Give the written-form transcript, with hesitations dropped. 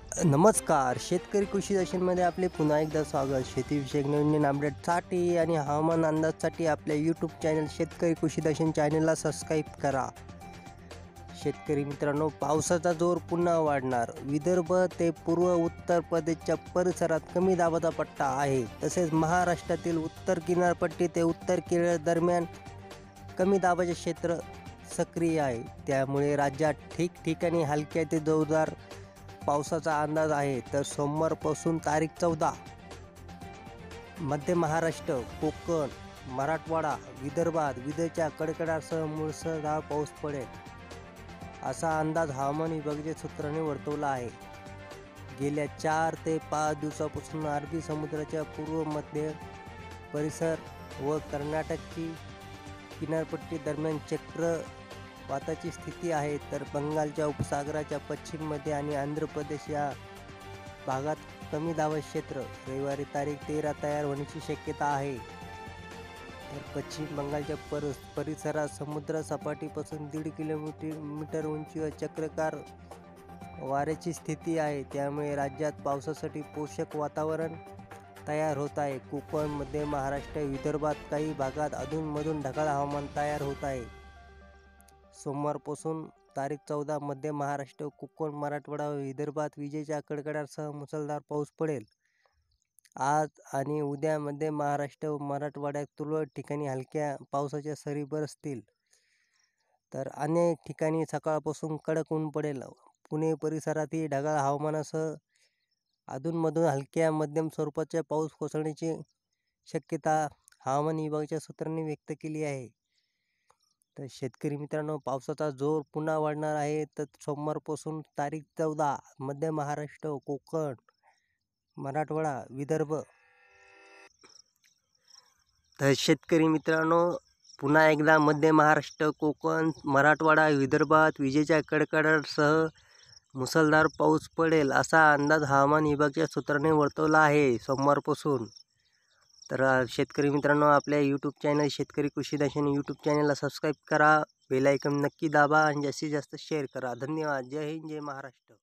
नमस्कार, शेतकरी कृषी दर्शनमध्ये आपले पुन्हा एकदा स्वागत. शेतीविषयक नवीन अपडेटसाठी आणि हवामान अंदाजसाठी आपल्या यूट्यूब चॅनल शेतकरी कृषी दर्शन चॅनलला सबस्क्राईब करा. शेतकरी मित्रांनो, पावसाचा जोर पुन्हा वाढणार. विदर्भ ते पूर्व उत्तर प्रदेशच्या परिसरात कमी दाबाचा पट्टा आहे. तसेच महाराष्ट्रातील उत्तर किनारपट्टी ते उत्तर केरळ दरम्यान कमी दाबाचे क्षेत्र सक्रिय आहे. त्यामुळे राज्यात ठिकठिकाणी हलक्या ते जोरदार पावसाचा अंदाज आहे. तर सोमवारपासून तारीख 14 मध्य महाराष्ट्र, कोकण, मराठवाडा, विदर्भात विजेच्या कडकडाटासह मुसळधार पाऊस पडेल असा अंदाज हवामान विभागाच्या सूत्रांनी वर्तवला आहे. गेल्या 4 ते 5 दिवसापासून अरबी समुद्राच्या पूर्व मध्य परिसर व कर्नाटकची किनारपट्टी दरम्यान चक्रवाताची स्थिती आहे. तर बंगालच्या उपसागराच्या पश्चिममध्ये आणि आंध्र प्रदेश या भागात कमी दाबाचे क्षेत्र रविवारी तारीख 13 तयार होण्याची शक्यता आहे. तर पश्चिम बंगालच्या परिसरात समुद्र सपाटीपासून 1.5 किलोमीटर उंचीवर चक्राकार वाऱ्याची स्थिती आहे. त्यामुळे राज्यात पावसासाठी पोषक वातावरण तयार होत आहे. कोकण, मध्य महाराष्ट्र, विदर्भात काही भागात अधूनमधून ढगाळ हवामान तयार होत आहे. सोमवारपासून तारीख 14 मध्य महाराष्ट्र, कोकण, मराठवाडा व विदर्भात विजेच्या कडकडाटासह मुसळधार पाऊस पडेल. आज आणि उद्या मध्य महाराष्ट्र व मराठवाड्यात तुरळक ठिकाणी हलक्या पावसाच्या सरी बरसतील. तर अनेक ठिकाणी सकाळपासून कडक ऊन पडेल. पुणे परिसरातही ढगाळ हवामानासह अधूनमधून हलक्या मध्यम स्वरूपाचा पाऊस कोसळण्याची शक्यता हवामान विभागाच्या सूत्रांनी व्यक्त केली आहे. तर शेतकरी मित्रांनो, पावसाचा जोर पुन्हा वाढणार आहे. तर सोमवारपासून तारीख 14 मध्य महाराष्ट्र, कोकण, मराठवाडा, विदर्भ. तर शेतकरी मित्रांनो, पुन्हा एकदा मध्य महाराष्ट्र, कोकण, मराठवाडा, विदर्भात विजेच्या कडकडाटासह मुसळधार पाऊस पडेल असा अंदाज हवामान विभागाच्या सूत्रांनी वर्तवला आहे सोमवारपासून. तर शेतकरी मित्रांनो, आपल्या यूट्यूब चॅनल शेतकरी कृषी दर्शन यूट्यूब चॅनलला सबस्क्राईब करा, बेल आयकॉन नक्की दाबा आणि जास्तीत जास्त शेअर करा. धन्यवाद. जय हिंद, जय महाराष्ट्र.